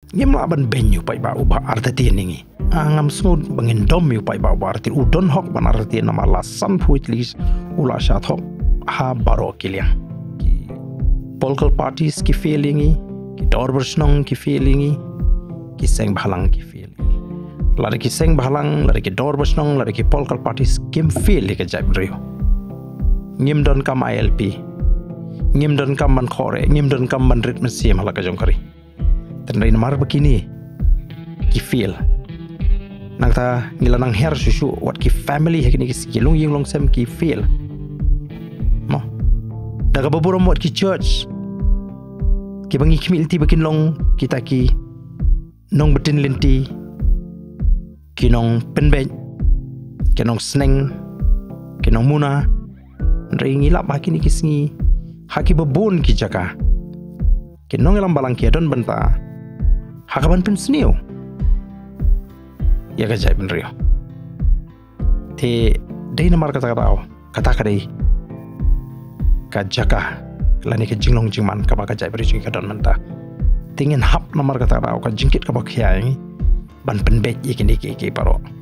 Ngem la ban benyu pai ba uba arti ningi. Angam smud bangin dom yu pai ba arti udon hok ban arti nama la san puitlis ula shat hok ha baro kiliang. Ki political parties ki failingi, ki dorbersnong ki failingi, ki seng bahalang ki failingi. Lari ki seng bahalang, lari ki dorbersnong, lari ki political parties kim fail ke jab rio. Ngim don kam ILP, ngim don kam ban khore, ngim don kam ban rit mesim hala ka jongkari. Tendai namar begini, ki feel. Nang ta ngilanang her susu, wat ki family hekini ki skilung yung long sem ki feel. Mo, daga baburam wat ki church, ki bangi kimilti bakin long kita ki nong betin linti, ki nong penbej, ki nong sneng, ki nong muna, ndai ngilap hakini ki sngi, haki babun ki jaka, ki nong ilam balang ki don benta. Hakaban pun seniu. Ya gajai benrio. Te dai namar kata kadai. Kajaka lani ke jinglong jingman ka baka jai beri ka don menta. Tingin hap namar kata ka jingkit ka bakhyai ban penbet ikini ki paro.